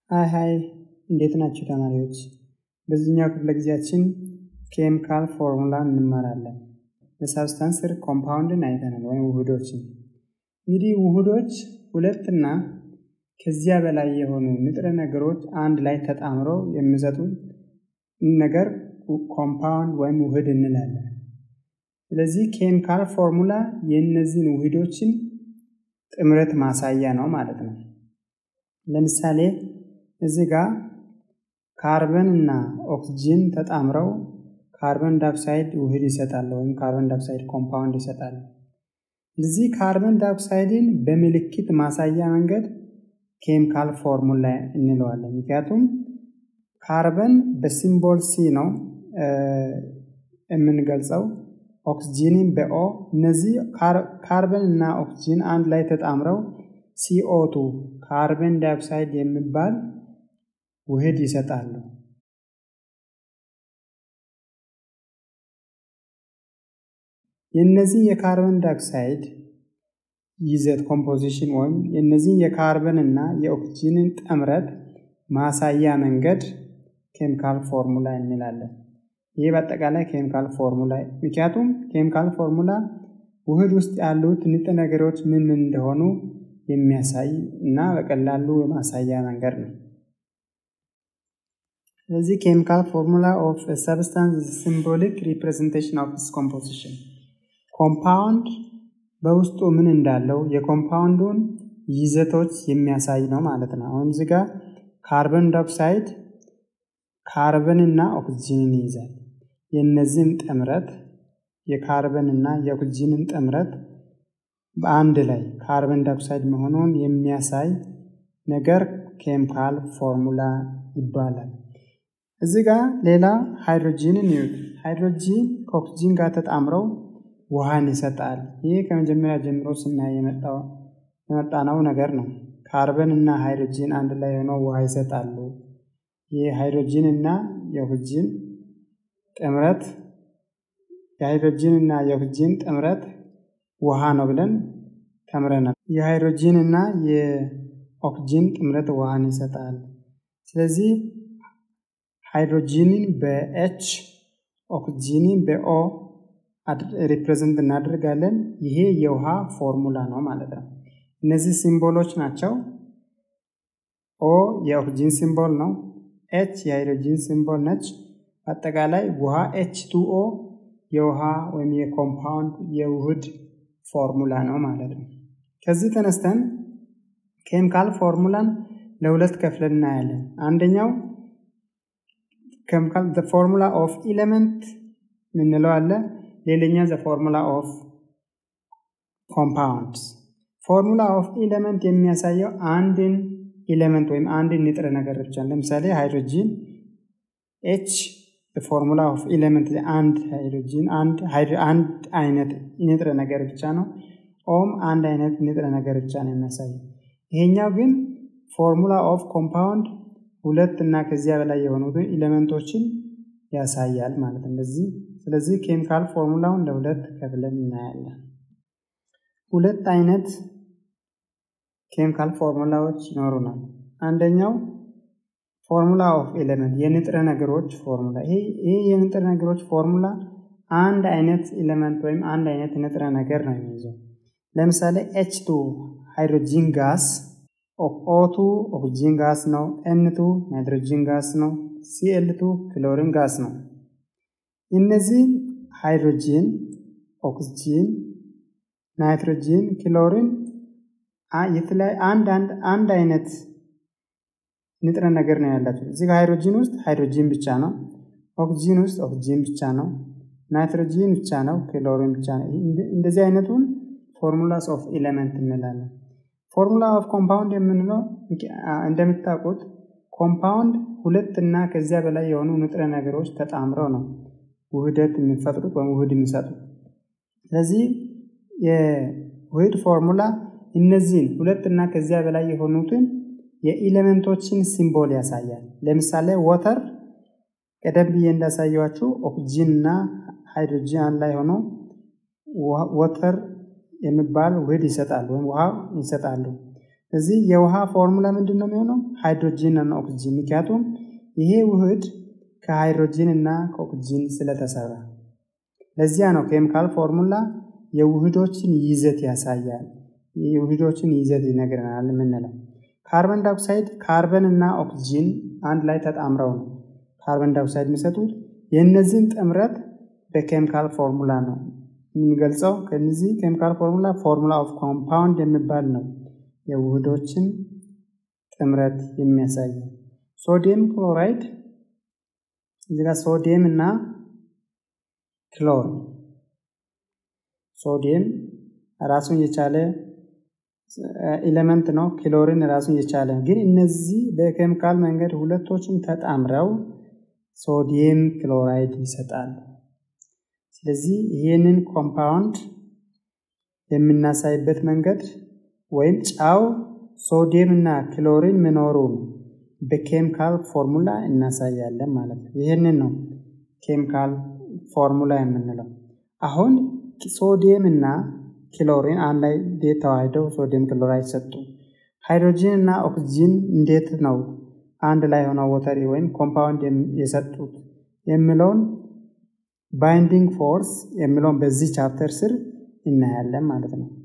ሃይ እንዴት ናችሁ ተማሪዎች? በዚህኛው ክፍለ ጊዜያችን ኬሚካል ፎርሙላ እንማራለን። ለሳብስታንስ ኮምፓውንድን አይተናል ወይም ውህዶችን። እንግዲህ ውህዶች ሁለትና ከዚያ በላይ የሆኑ ንጥረ ነገሮች አንድ ላይ ተጣምረው የሚሰጡን ነገር ኮምፓውንድ ወይም ውህድ እንላለን። ስለዚህ ኬሚካል ፎርሙላ የእነዚህን ውህዶችን ጥምረት ማሳያ ነው ማለት ነው። ለምሳሌ እዚህ ጋር ካርበን እና ኦክሲጅን ተጣምረው ካርበን ዳይኦክሳይድ ውህድ ይሰጣሉ ወይም ካርበን ዳይኦክሳይድ ኮምፓውንድ ይሰጣሉ። እዚህ ካርበን ዳይኦክሳይድን በምልክት ማሳያ መንገድ ኬሚካል ፎርሙላ እንለዋለን። ምክንያቱም ካርበን በሲምቦል ሲ ነው የምንገልጸው፣ ኦክሲጅንን በኦ። እነዚህ ካርበን እና ኦክሲጅን አንድ ላይ ተጣምረው CO2 ካርበን ዳይኦክሳይድ የሚባል ውህድ ይሰጣሉ። የነዚህ የካርበን ዳይኦክሳይድ ይዘት ኮምፖዚሽን ወይም የነዚህ የካርበን እና የኦክሲጅንን ጥምረት ማሳያ መንገድ ኬሚካል ፎርሙላ እንላለን። ይህ በአጠቃላይ ኬሚካል ፎርሙላ፣ ምክንያቱም ኬሚካል ፎርሙላ ውህድ ውስጥ ያሉት ንጥረ ነገሮች ምን እንደሆኑ የሚያሳይ እና በቀላሉ የማሳያ መንገድ ነው። ስለዚህ ኬሚካል ፎርሙላ ኦፍ a substance is a symbolic representation of its composition። ኮምፓውንድ በውስጡ ምን እንዳለው የኮምፓውንዱን ይዘቶች የሚያሳይ ነው ማለት ነው። አሁን እዚህ ጋር ካርበን ዳይኦክሳይድ ካርበን እና ኦክሲጅንን ይይዛል። የነዚህን ጥምረት የካርበን እና የኦክሲጅንን ጥምረት በአንድ ላይ ካርበን ዳይኦክሳይድ መሆኑን የሚያሳይ ነገር ኬሚካል ፎርሙላ ይባላል። እዚህ ጋር ሌላ ሃይድሮጂንን ይዩት። ሃይድሮጂን ከኦክሲጅን ጋር ተጣምረው ውሃን ይሰጣል። ይህ ከመጀመሪያ ጀምሮ ስናይ የመጣነው ነገር ነው። ካርበን እና ሃይድሮጂን አንድ ላይ ሆነው ውሃ ይሰጣሉ። ይህ ሃይድሮጂን እና የኦክሲጅን ጥምረት የሃይድሮጂን እና የኦክሲጅን ጥምረት ውሃ ነው ብለን ተምረናል። የሃይድሮጂን እና የኦክሲጅን ጥምረት ውሃን ይሰጣል። ስለዚህ ሃይድሮጂንን በኤች ኦክሲጅንን በኦ ሪፕሬዘንት እናደርጋለን። ይሄ የውሃ ፎርሙላ ነው ማለት ነው። እነዚህ ሲምቦሎች ናቸው። ኦ የኦክሲጅን ሲምቦል ነው። ኤች የሃይድሮጂን ሲምቦል ነች። አጠቃላይ ውሃ H2O የውሃ ወይም የኮምፓውንድ የውህድ ፎርሙላ ነው ማለት ነው። ከዚህ ተነስተን ኬሚካል ፎርሙላን ለሁለት ከፍለን እናያለን። አንደኛው ኬሚካል the formula of element ምንለው አለ። ሌላኛው the formula of compounds። ፎርሙላ ኦፍ ኤሌመንት የሚያሳየው አንድን ኤሌመንት ወይም አንድን ንጥረ ነገር ብቻ። ለምሳሌ ሃይድሮጂን H the formula of element አንድ ሃይድሮጂን አንድ አይነት ንጥረ ነገር ብቻ ነው። ኦም አንድ አይነት ንጥረ ነገር ብቻ ነው የሚያሳየው። ይሄኛው ግን ፎርሙላ ኦፍ ኮምፓውንድ ሁለት እና ከዚያ በላይ የሆኑ ኤሌመንቶችን ያሳያል ማለት ነው። ስለዚህ ኬሚካል ፎርሙላውን ለሁለት ከፍለን እናያለን። ሁለት አይነት ኬሚካል ፎርሙላዎች ይኖሩናል። አንደኛው ፎርሙላ ኦፍ ኤሌመንት የንጥረ ነገሮች ፎርሙላ። ይሄ የንጥረ ነገሮች ፎርሙላ አንድ አይነት ኤሌመንት ወይም አንድ አይነት ንጥረ ነገር ነው የሚይዘው። ለምሳሌ H2 ሃይድሮጂን ጋስ፣ O2 ኦክሲጅን ጋስ ነው፣ N2 ናይትሮጂን ጋስ ነው፣ Cl2 ክሎሪን ጋስ ነው። እነዚህ ሃይድሮጂን፣ ኦክሲጅን፣ ናይትሮጂን፣ ክሎሪን አንድ አይነት ንጥረ ነገር ነው ያላቸው። እዚህ ጋር ሃይድሮጂን ውስጥ ሃይድሮጂን ብቻ ነው፣ ኦክሲጅን ውስጥ ኦክሲጅን ብቻ ነው፣ ናይትሮጂን ብቻ ነው፣ ክሎሪን ብቻ ነው። እንደዚህ አይነቱን ፎርሙላስ ኦፍ ኤሌመንት እንላለን። ፎርሙላ ኦፍ ኮምፓውንድ የምንለው እንደምታውቁት ኮምፓውንድ ሁለት እና ከዚያ በላይ የሆኑ ንጥረ ነገሮች ተጣምረው ነው ውህደት የሚፈጥሩት ወይም ውህድ የሚሰጡት። ስለዚህ የውህድ ፎርሙላ እነዚህን ሁለት እና ከዚያ በላይ የሆኑትን የኤሌመንቶችን ሲምቦል ያሳያል። ለምሳሌ ዋተር ቀደም ብዬ እንዳሳየዋችሁ ኦክሲጅን እና ሃይድሮጂን አንድ ላይ ሆኖ ዋተር የሚባል ውህድ ይሰጣሉ ወይም ውሃ ይሰጣሉ። እዚህ የውሃ ፎርሙላ ምንድነው የሚሆነው? ሃይድሮጂን እና ኦክሲጂን። ምክንያቱም ይሄ ውህድ ከሃይድሮጂን እና ከኦክሲጂን ስለተሰራ። ለዚያ ነው ኬሚካል ፎርሙላ የውህዶችን ይዘት ያሳያል። የውህዶችን ይዘት ይነግረናል የምንለው። ካርበን ዳይኦክሳይድ ካርበን እና ኦክሲጂን አንድ ላይ ተጣምረው ነው ካርበን ዳይኦክሳይድ የሚሰጡት። የእነዚህን ጥምረት በኬሚካል ፎርሙላ ነው የሚገልጸው። ከነዚህ ኬሚካል ፎርሙላ ኦፍ ኮምፓውንድ የሚባል ነው የውህዶችን ጥምረት የሚያሳይ። ሶዲየም ክሎራይድ እዚህ ጋር ሶዲየም እና ክሎር። ሶዲየም ራሱን የቻለ ኤሌመንት ነው። ክሎሪን ራሱን የቻለ ግን እነዚህ በኬሚካል መንገድ ሁለቶችም ተጣምረው ሶዲየም ክሎራይድ ይሰጣል። ስለዚህ ይሄንን ኮምፓውንድ የምናሳይበት መንገድ ወይም ጫው ሶዲየም እና ክሎሪን መኖሩን በኬሚካል ፎርሙላ እናሳያለን ማለት ነው። ይሄንን ነው ኬሚካል ፎርሙላ የምንለው። አሁን ሶዲየም እና ክሎሪን አንድ ላይ ተዋህደው ሶዲየም ክሎራይድ ሰጡ። ሃይድሮጂን እና ኦክሲጂን እንዴት ነው አንድ ላይ ሆነው ወተሪ ወይም ኮምፓውንድ የሰጡት የሚለውን ባይንዲንግ ፎርስ የሚለውን በዚህ ቻፕተር ስር እናያለን ማለት ነው።